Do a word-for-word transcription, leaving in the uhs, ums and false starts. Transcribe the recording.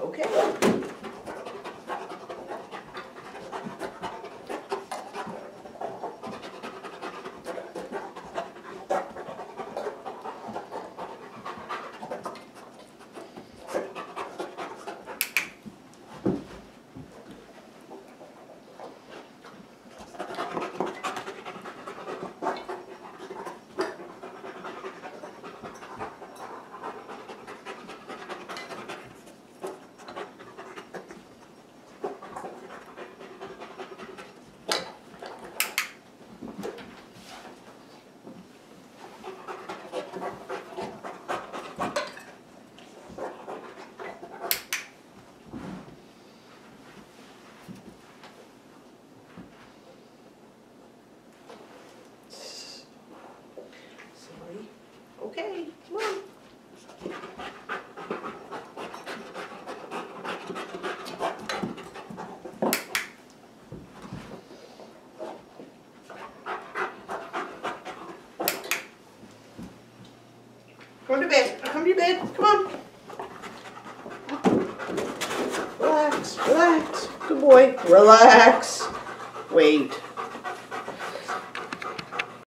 Okay. Sorry. Okay, come on. Come to bed. Come to bed. Come on. Relax. Relax. Good boy. Relax. Wait.